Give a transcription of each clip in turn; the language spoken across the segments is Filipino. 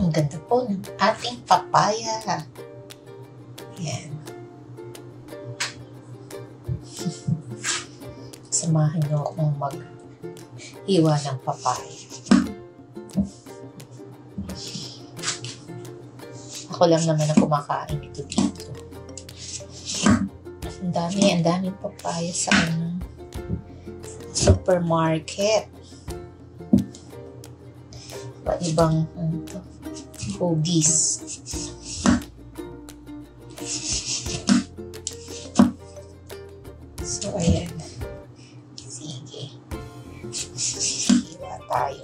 Ang ganda po ng ating papaya. Yan. Samahan niyo akong mag-hiwa ng papaya. Ako lang naman ang kumakain ito dito. Ang daming papaya sa supermarket. Ibang hugis. So, ayan. Sige. Hiwa tayo.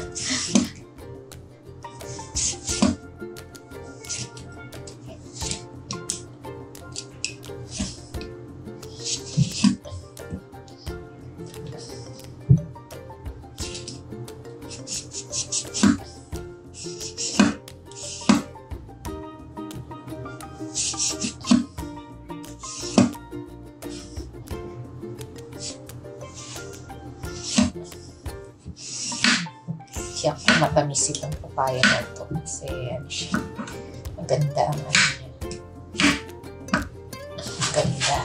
Siya kung matamis itong papaya na ito kasi ano siya, maganda ang ano niya. Maganda.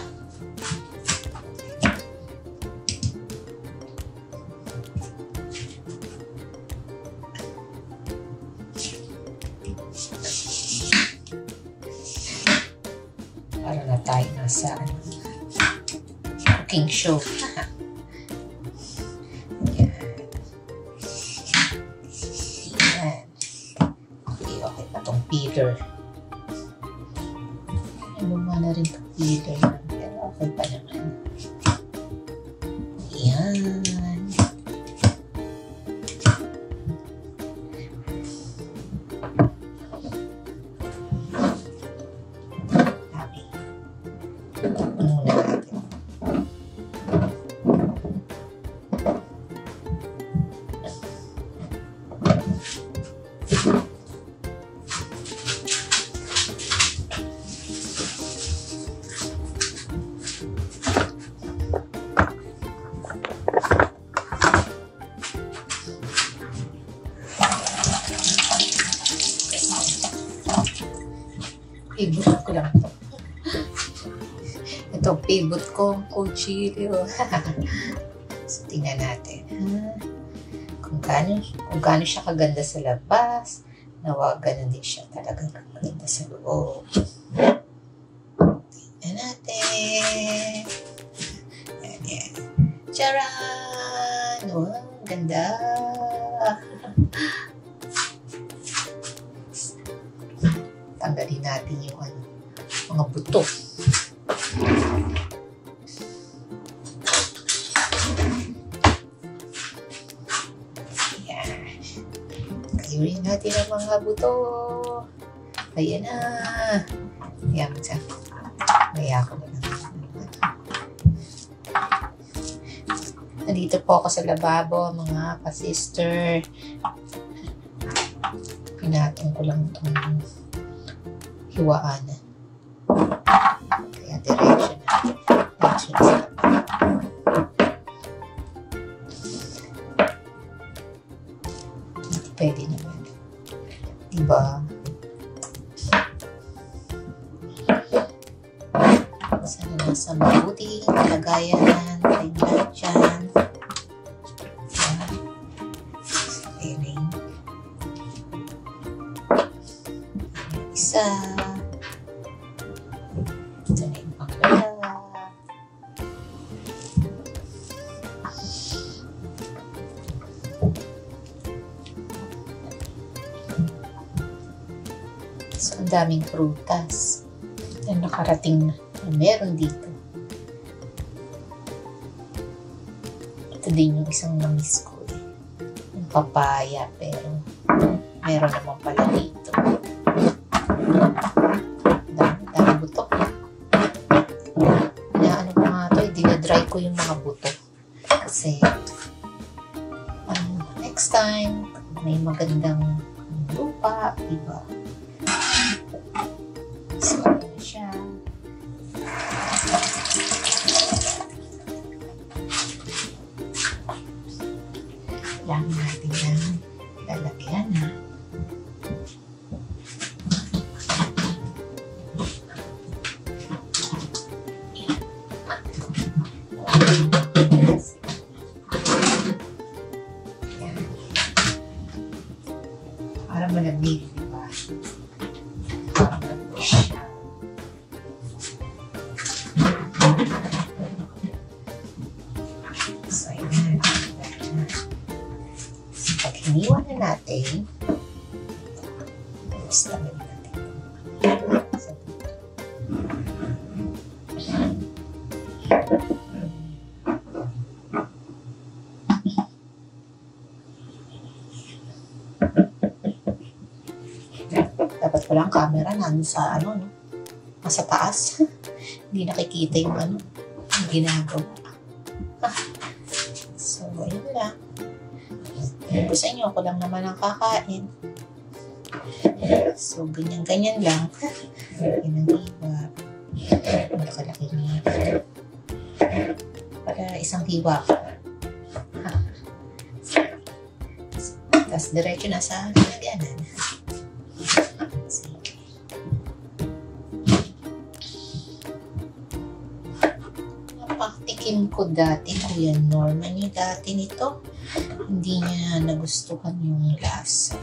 Para na tayo nasa cooking show. Peeler. Luma na rin itong peeler na. Pero okay pa naman. Ayan. Dami. Muna natin. Favorite ko lang ito. Ito, favorite ko, kuchilyo. So, tingnan natin. Kung gaano siya kaganda sa labas, nawa ganun din siya talagang kaganda sa loob. Tingnan natin. Yan. Charan! Wow, ganda! Tanggalin natin yung mga buto. Ayan. Kayurin natin ang mga buto. Ayan na. Ayan. Maya ko na lang. Nandito po ako sa lababo, mga ka-sister. Pinatong ko lang itong hiwaan. Kaya diretso na sa lababo. Pwede naman. Diba? Sana nasa mabuting kalagayan. Tayong lahat dyan. Isa. Ito na yung pangalawa. So, ang daming prutas na nakarating na meron dito. Ito din yung isang na-miss ko eh. Yung papaya, pero meron naman pala dito. Dami buto. Ano ko nga ito, dinadry ko yung mga buto. Kasi, next time, may magandang lupa, diba? So, ano na siya. Kailangan natin ng lalagyan, ha? malamig, di ba? Parang malamig siya. So, ayan. So, pag hiniwan na natin, tapos namin natin. Dapat pala ang camera nandun sa ano, no? Nasa taas. Hindi nakikita yung ano, yung ginagawa. So, ayun lang. Sa inyo, ako lang naman ang kakain. So, ganyan-ganyan lang. Yan ang hiwa. Malaki-laki niya. Para isang hiwa. Tapos, diretso na sa lagyanan. Napaktikim ko dati, Kuya Norman, yung dati nito. Hindi niya nagustuhan yung lasa.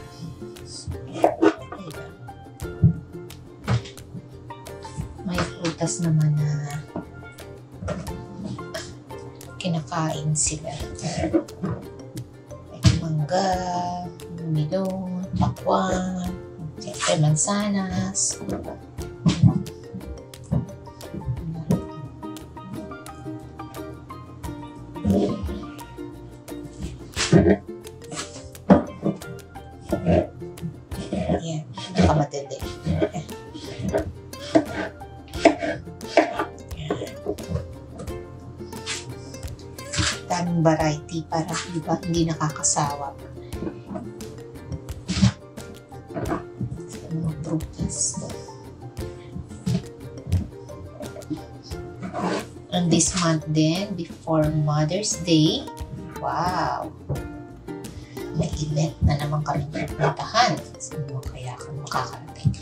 May prutas naman na kinakain sila. May mangga, melon, pakwan, siyempre mansanas. Yan, nakamadali. Daming variety para diba, hindi nakakasawa. Mga prutas. And this month din, before Mother's Day, wow! May event na naman kami pupuntahan. Sino kaya kung makakarating?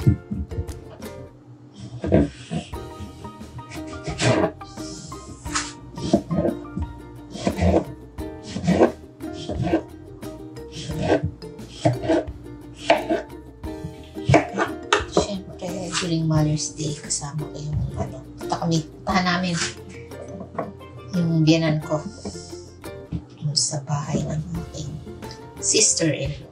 Siyempre, during Mother's Day, kasama ko yung ano, puntahan namin yung biyanan ko sa bahay ng aking sister-in-law.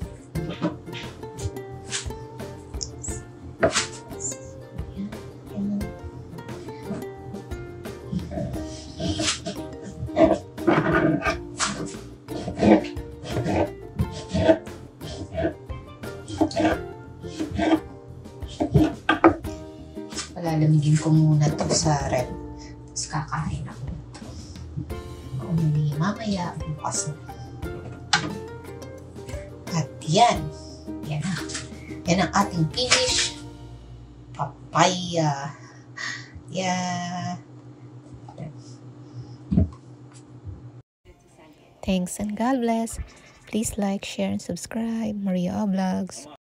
Palalamigin ko muna to sa rep. Tapos kakain ako. Umuli mamaya, bukas na. At yan. Yan na. Yan ang ating finish. Papaya. Yeah. Thanks and God bless. Please like, share, and subscribe. Maria Vlogs.